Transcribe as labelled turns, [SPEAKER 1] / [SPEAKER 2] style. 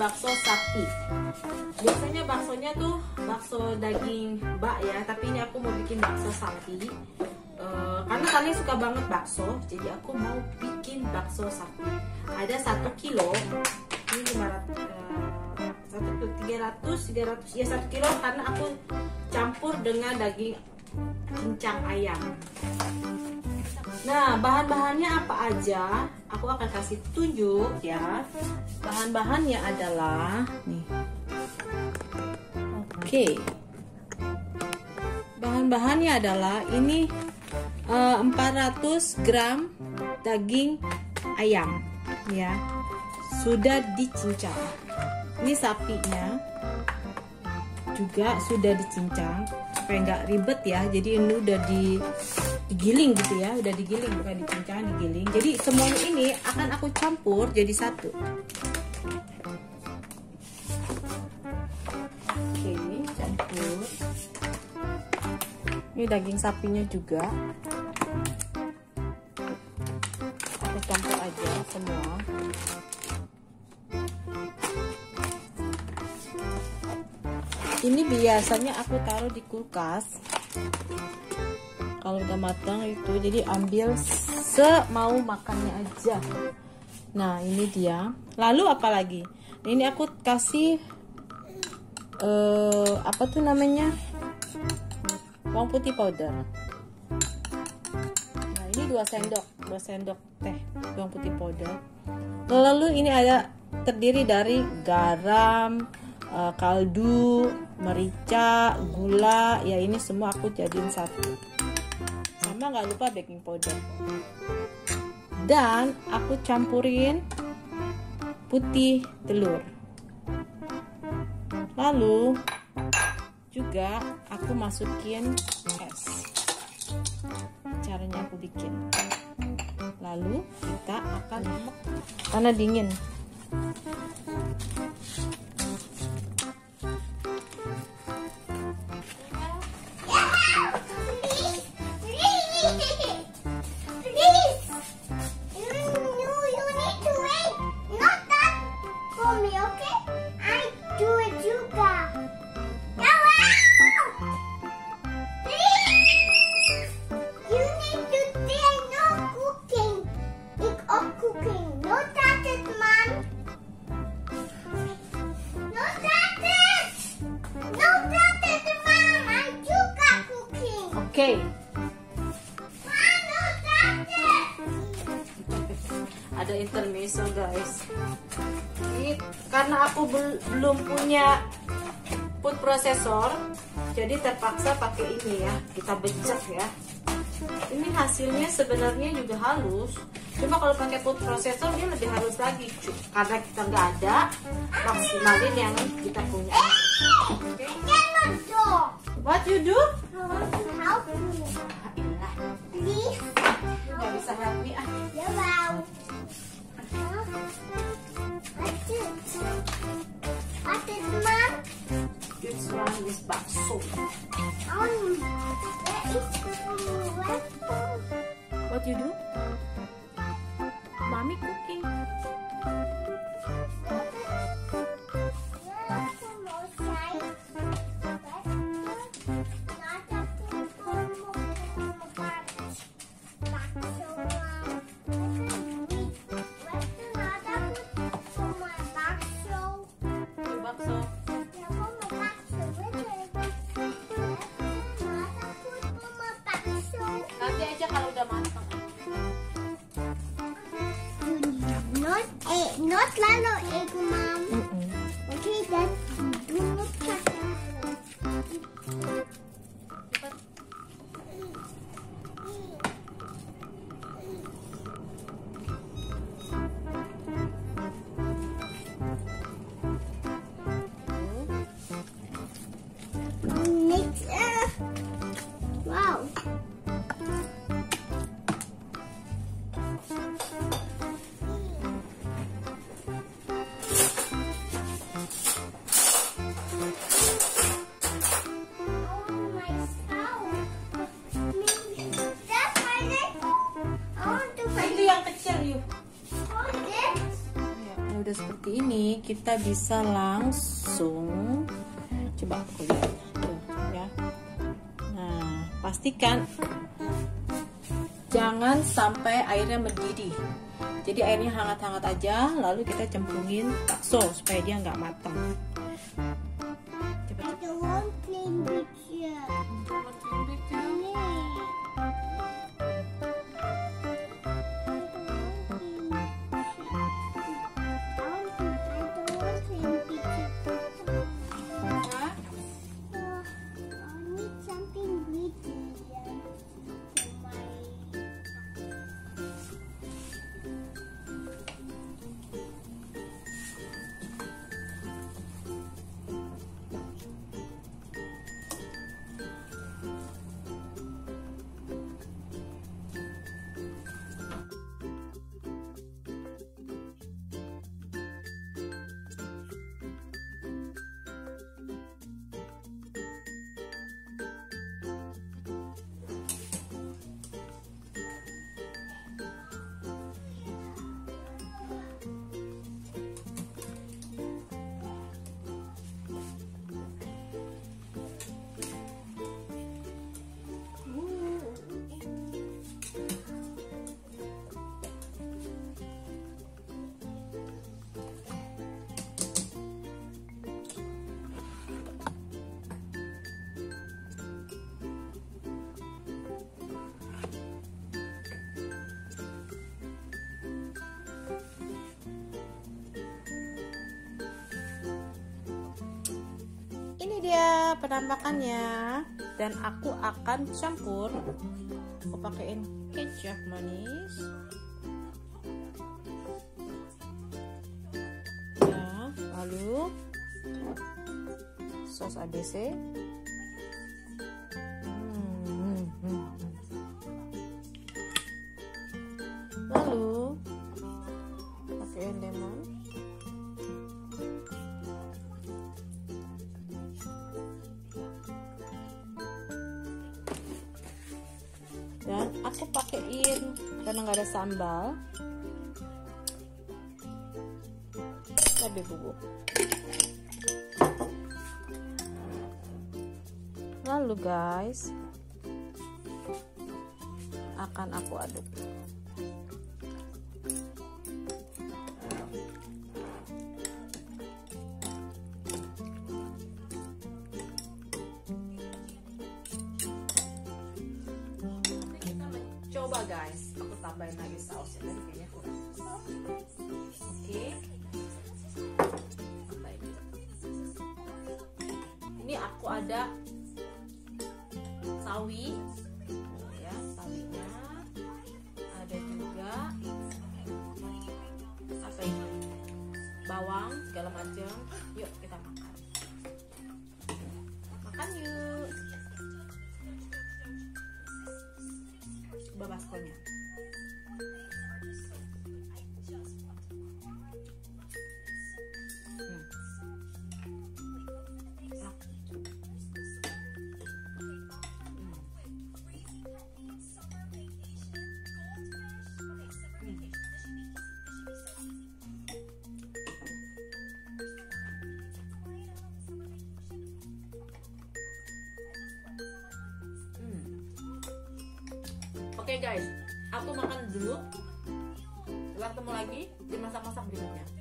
[SPEAKER 1] bakso sapi. Biasanya baksonya tuh bakso daging bak ya, tapi ini aku mau bikin bakso sapi. Karena kalian suka banget bakso, jadi aku mau bikin bakso sapi. Ada 1 kilo, ini 300 ya 1 kilo, karena aku campur dengan daging cincang ayam. Nah, bahan-bahannya apa aja? Aku akan kasih tunjuk ya. Bahan-bahannya adalah nih. Oke. Bahan-bahannya adalah ini 400 gram daging ayam ya. Sudah dicincang. Ini sapinya juga sudah dicincang supaya nggak ribet ya. Jadi ini udah digiling gitu ya, udah digiling, bukan dicincang, digiling. Jadi semuanya ini akan aku campur jadi satu. Oke, campur. Ini daging sapinya juga aku campur aja semua. Ini biasanya aku taruh di kulkas. Kalau udah matang itu, jadi ambil semau makannya aja. Nah, ini dia. Lalu apa lagi? Ini aku kasih apa tuh namanya? Bawang putih powder. Nah, ini 2 sendok teh bawang putih powder. Lalu ini ada terdiri dari garam, kaldu, merica, gula, ya ini semua aku jadiin satu. Sama nggak lupa baking powder. Dan aku campurin putih telur. Lalu juga aku masukin es. Caranya aku bikin. Lalu kita akan karena dingin. Oke. Ada intermezzo guys. Ini karena aku belum punya food processor, jadi terpaksa pakai ini ya. Kita becek ya. Ini hasilnya sebenarnya juga halus. Cuma kalau pakai food processor dia lebih halus lagi. Karena kita nggak ada, maksimalin yang kita punya. Okay. What you do?
[SPEAKER 2] Help me. Please.
[SPEAKER 1] Nggak bisa help me ah.
[SPEAKER 2] Ya wow. What is mom?
[SPEAKER 1] This one is bakso. What you do? Mommy cooking. seperti ini, kita bisa langsung coba aku lihat tuh ya. Nah, pastikan jangan sampai airnya mendidih. Jadi airnya hangat-hangat aja, lalu kita cemplungin bakso supaya dia nggak matang.
[SPEAKER 2] I don't want plain picture.
[SPEAKER 1] Ini dia penampakannya, dan aku akan campur. Aku pakein kecap manis ya, lalu sos ABC. Lalu pakein lemon. Dan aku pakein, karena nggak ada sambal, cabai bubuk. Lalu guys, akan aku aduk. Coba guys, aku tambahin lagi sausnya, tadi kayaknya kurang. Oke. Ini aku ada sawi, ya sawinya. Ada juga apa ini? Bawang segala macam. Yuk kita makan. Makan yuk. Coba baskomnya. Oke guys, aku makan dulu. Kita ketemu lagi di masak-masak berikutnya.